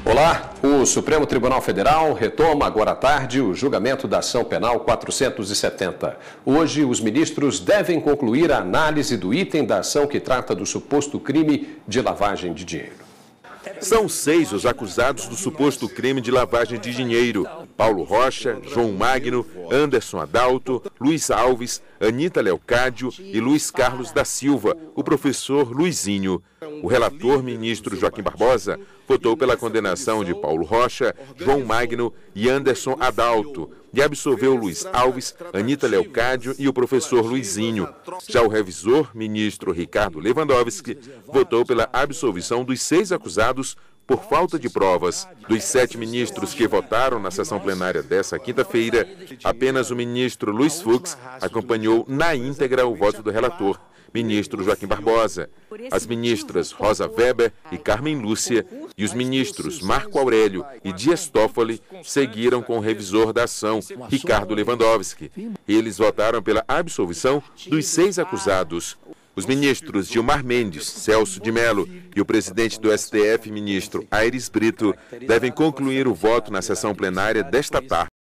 Olá, o Supremo Tribunal Federal retoma agora à tarde o julgamento da ação penal 470. Hoje, os ministros devem concluir a análise do item da ação que trata do suposto crime de lavagem de dinheiro. São 6 os acusados do suposto crime de lavagem de dinheiro: Paulo Rocha, João Magno, Anderson Adalto, Luiz Alves, Anita Leocádio e Luiz Carlos da Silva, o professor Luizinho. O relator, ministro Joaquim Barbosa, votou pela condenação de Paulo Rocha, João Magno e Anderson Adalto e absolveu Luiz Alves, Anita Leocádio e o professor Luizinho. Já o revisor, ministro Ricardo Lewandowski, votou pela absolvição dos 6 acusados por falta de provas. Dos 7 ministros que votaram na sessão plenária dessa quinta-feira, apenas o ministro Luiz Fux acompanhou na íntegra o voto do relator, ministro Joaquim Barbosa. As ministras Rosa Weber e Carmen Lúcia e os ministros Marco Aurélio e Dias Toffoli seguiram com o revisor da ação, Ricardo Lewandowski. Eles votaram pela absolvição dos 6 acusados. Os ministros Gilmar Mendes, Celso de Mello e o presidente do STF, ministro Aires Brito, devem concluir o voto na sessão plenária desta tarde.